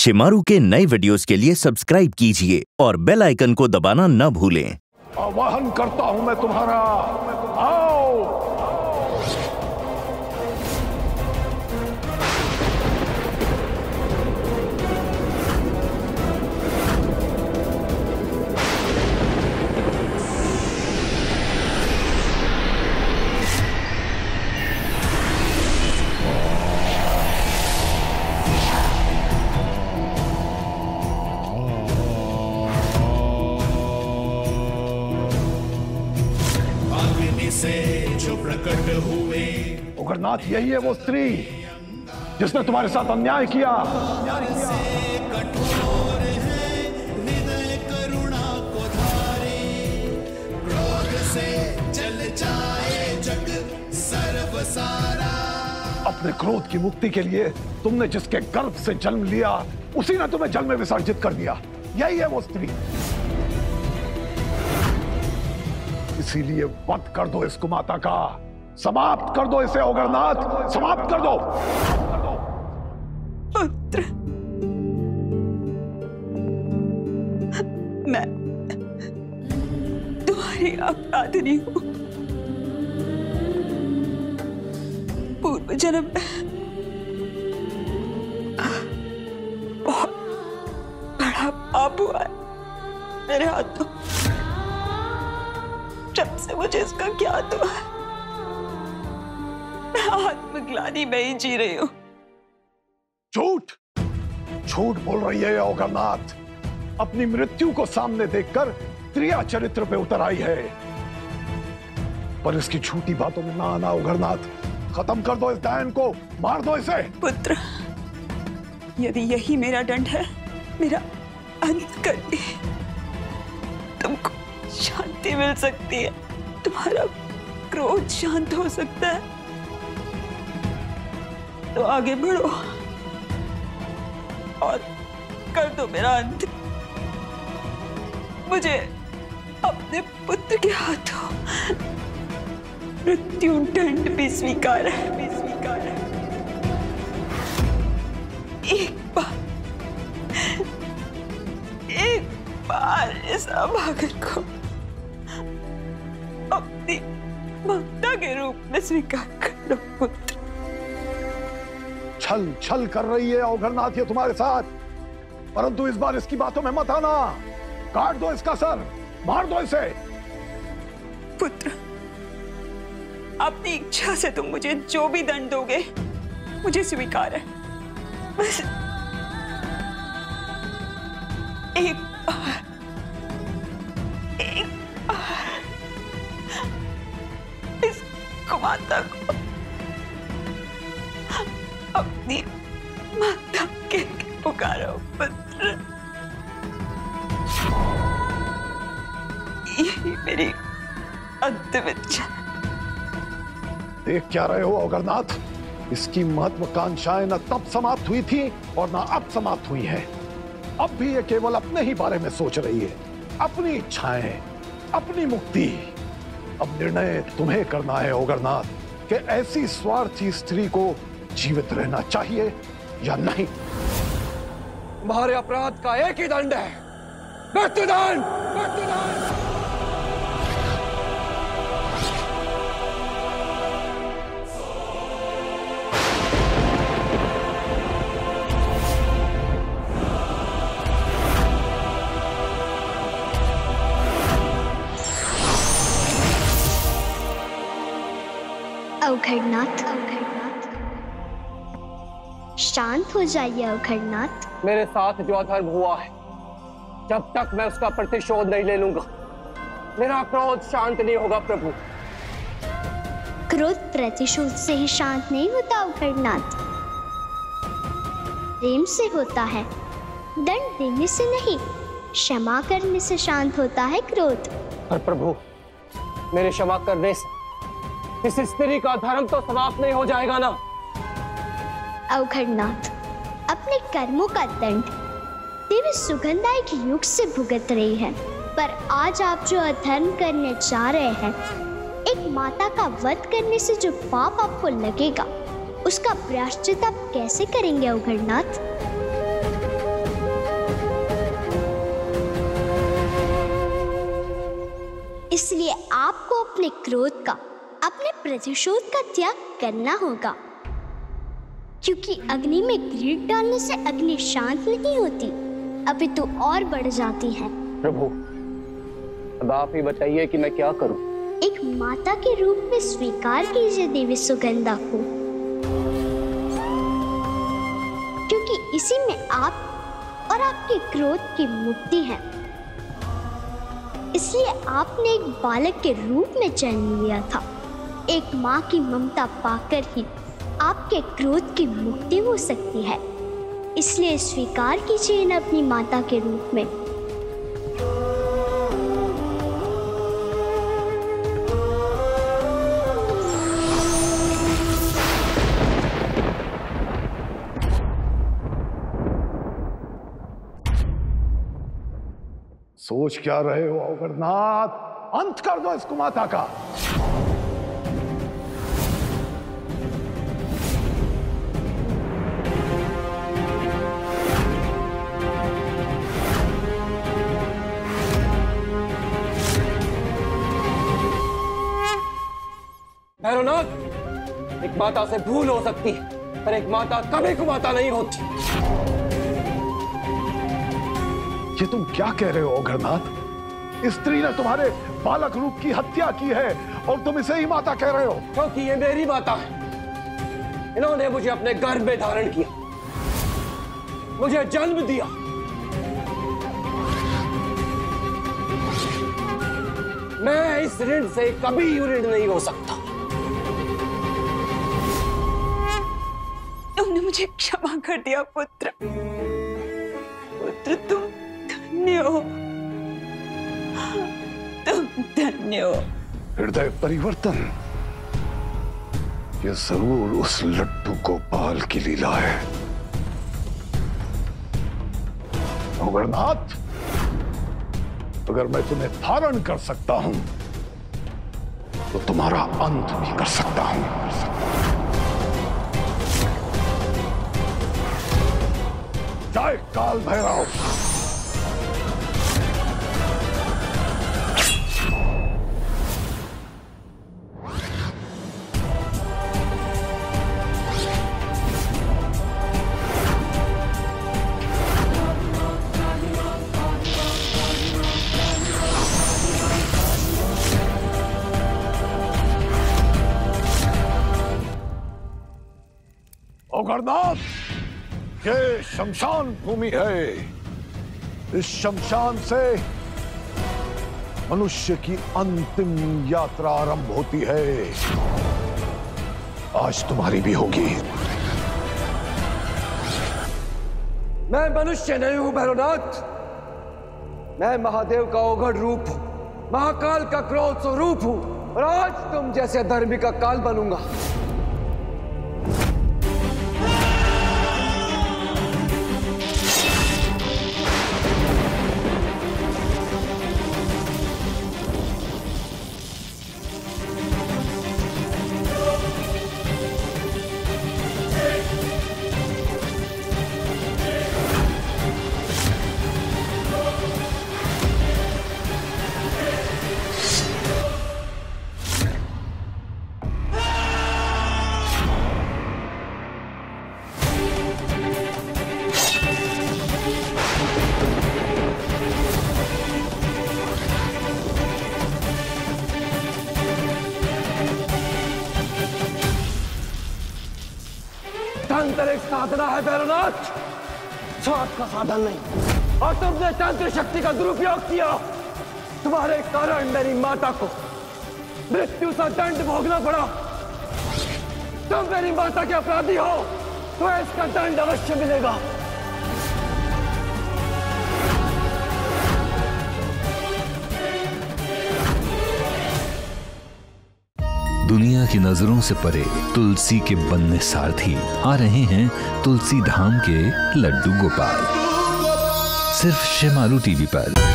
शिमारू के नए वीडियोस के लिए सब्सक्राइब कीजिए और बेल आइकन को दबाना न भूलें। आवाहन करता हूं मैं तुम्हारा, आओ। से जो प्रकट हुए उग्रनाथ, यही है वो स्त्री जिसने तुम्हारे साथ अन्याय किया। कठोर है हृदय करुणा को धारे, क्रोध से जल जाए जग सर्व सारा। अपने क्रोध की मुक्ति के लिए तुमने जिसके गर्भ से जन्म लिया उसी ने तुम्हें जल में विसर्जित कर दिया। यही है वो स्त्री। इसीलिए वध कर दो इस कुमाता का, समाप्त कर दो इसे उग्रनाथ, समाप्त कर दो। पुत्र, मैं तुम्हारी अपराधिनी हूं। पूर्व जन्म में बहुत बड़ा पाप हुआ है मेरे हाथों। जब से मुझे इसका ज्ञात हुआ है, मैं आत्मग्लानि में ही जी रही हूं। झूठ झूठ बोल रही है उग्रनाथ। अपनी मृत्यु को सामने देखकर त्रिया चरित्र पे उतर आई है। पर इसकी झूठी बातों में ना आना उग्रनाथ। खत्म कर दो इस डायन को, मार दो इसे। पुत्र, यदि यही मेरा दंड है, मेरा अंत कर दे, तुमको शांति मिल सकती है, तुम्हारा क्रोध शांत हो सकता है, तो आगे बढ़ो और कर दो मेरा अंत। मुझे अपने पुत्र के हाथों मृत्यु दंड भी स्वीकार है, एक बार इस अभागन को अपनी माता के रूप में स्वीकार कर लो पुत्र। छल छल कर रही है उग्रनाथ ये तुम्हारे साथ, परंतु इस बार इसकी बातों में मत आना। काट दो इसका सर, मार दो इसे। पुत्र, अपनी इच्छा से तुम मुझे जो भी दंड दोगे मुझे स्वीकार है। बस एक बार इस कुमाता को अपनी माता के पुकारो पुत्र। यही मेरी अंतिम इच्छा। देख क्या रहे हो उग्रनाथ? इसकी महत्वाकांक्षाएं न तब समाप्त हुई थी और न अब समाप्त हुई हैं। अब भी ये केवल अपने ही बारे में सोच रही है, अपनी इच्छाएं, अपनी मुक्ति। अब निर्णय तुम्हें करना है उग्रनाथ कि ऐसी स्वार्थी स्त्री को जीवित रहना चाहिए या नहीं। तुम्हारे अपराध का एक ही दंड है, मृत्युदंड। मृत्युदंड। उग्रनाथ, शांत हो जाइए उग्रनाथ। मेरे साथ जो अधर्म हुआ है, जब तक मैं उसका प्रतिशोध नहीं ले लूंगा, मेरा क्रोध शांत नहीं होगा प्रभु। क्रोध प्रतिशोध से ही शांत नहीं होता उग्रनाथ, प्रेम से होता है। दंड देने से नहीं, क्षमा करने से शांत होता है क्रोध। पर प्रभु, मेरे क्षमा करने से इस स्त्री का धर्म तो समाप्त नहीं हो जाएगा ना? उग्रनाथ, अपने कर्मों का दंड देवी सुगंधायक युग से भुगत रही है, पर आज आप जो अधर्म करने जा रहे हैं, एक माता का वध करने से जो पाप आपको लगेगा, उसका प्रायश्चित आप कैसे करेंगे उग्रनाथ? अपने क्रोध का, अपने प्रतिशोध का त्याग करना होगा, क्योंकि अग्नि में ग्रीड डालने से अग्नि शांत नहीं होती, अभी तो और बढ़ जाती है। प्रभु, अब आप ही बताइए कि मैं क्या करूं? एक माता के रूप में स्वीकार कीजिए देवी सुगंधा को, क्योंकि इसी में आप और आपके क्रोध की मुक्ति है। इसलिए आपने एक बालक के रूप में जन्म लिया था। एक माँ की ममता पाकर ही आपके क्रोध की मुक्ति हो सकती है। इसलिए स्वीकार कीजिए इन्हें अपनी माता के रूप में। सोच क्या रहे हो अवगरनाथ? अंत कर दो इस कुमाता का। भैरवनाथ, एक माता से भूल हो सकती है, पर एक माता कभी कुमाता नहीं होती। ये तुम क्या कह रहे हो अवगरनाथ? स्त्री ने तुम्हारे बालक रूप की हत्या की है और तुम इसे ही माता कह रहे हो? क्योंकि ये मेरी माता है। इन्होंने मुझे अपने गर्भ में धारण किया, मुझे जन्म दिया। मैं इस ऋण से कभी ऋण नहीं हो सकता। तुमने मुझे क्षमा कर दिया पुत्र। पुत्र, तुम धन्य हो, तुम धन्य हो। हृदय परिवर्तन, ये जरूर उस लड्डू गोपाल की लीला है। अवगरनाथ, अगर मैं तुम्हें धारण कर सकता हूं तो तुम्हारा अंत भी कर सकता हूं। जय काल भैरव। अवगरनाथ, ये शमशान भूमि है। इस शमशान से मनुष्य की अंतिम यात्रा आरंभ होती है। आज तुम्हारी भी होगी। मैं मनुष्य नहीं हूं भैरवनाथ, मैं महादेव का ओघड़ रूप हूं, महाकाल का क्रोध स्वरूप हूं, और आज तुम जैसे अधर्मी का काल बनूंगा। तंत्र एक साधना है भैरवनाथ, स्वाद का साधन नहीं। और तुमने तंत्र शक्ति का दुरुपयोग किया। तुम्हारे कारण मेरी माता को मृत्यु सा दंड भोगना पड़ा। तुम मेरी माता के अपराधी हो, तो इसका दंड अवश्य मिलेगा। दुनिया की नजरों से परे तुलसी के बनने सारथी आ रहे हैं तुलसी धाम के लड्डू गोपाल, सिर्फ शेमारू टीवी पर।